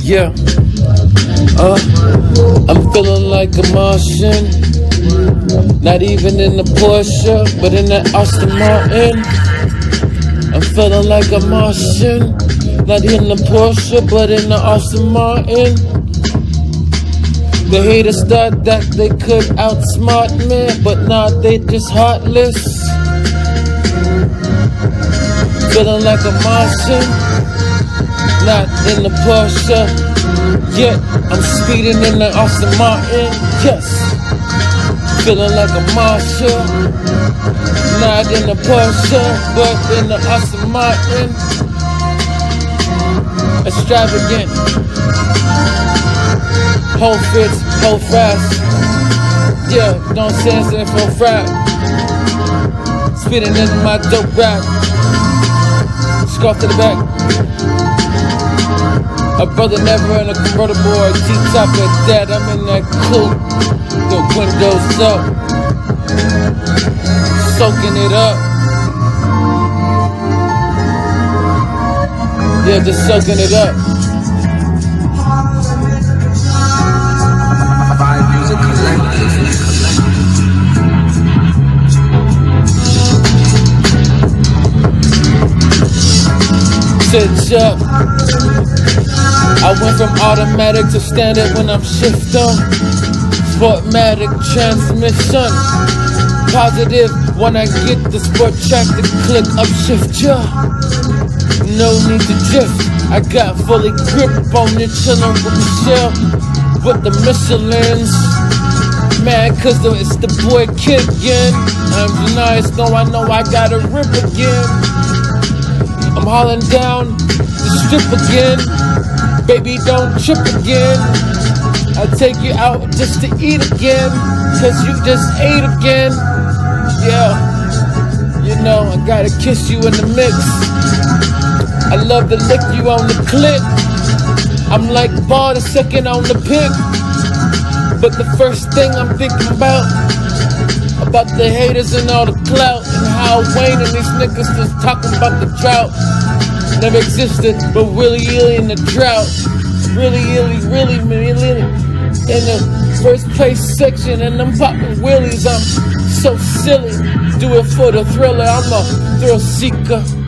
Yeah, I'm feeling like a Martian. Not even in the Porsche, but in the Aston Martin. I'm feeling like a Martian. Not in the Porsche, but in the Aston Martin. The haters thought that they could outsmart me, but nah, they just heartless. Feeling like a Martian. Not in the Porsche, yet I'm speeding in the Aston Martin. Yes, feeling like a Martian. Not in the Porsche, but in the Aston Martin. Extravagant, whole fits, whole fast. Yeah, don't say it for rap. Speeding in my dope rap. Scarf to the back. A brother never in a convertible, T-top at that. I'm in that coupe, the windows up, soaking it up. Yeah, just soaking it up. Vibe Music Collective. Sit up. I went from automatic to standard when I'm shifting. Sportmatic transmission. Positive when I get the sport track to click up shift, yeah. No need to drift. I got fully grip on it, chillin' with Michelle with the Michelins. Man, cause it's the boy Kid again. I'm nice, no, I know I gotta rip again. I'm hauling down the strip again. Baby, don't trip again. I'll take you out just to eat again, cause you just ate again. Yeah, you know, I gotta kiss you in the mix. I love to lick you on the clit. I'm like Ball the second on the pick. But the first thing I'm thinking about the haters and all the clout, and how Wayne and these niggas just talking about the drought. Never existed, but really in the drought. Really in the first place section, and I'm popping wheelies. I'm so silly, do it for the thriller. I'm a thrill seeker.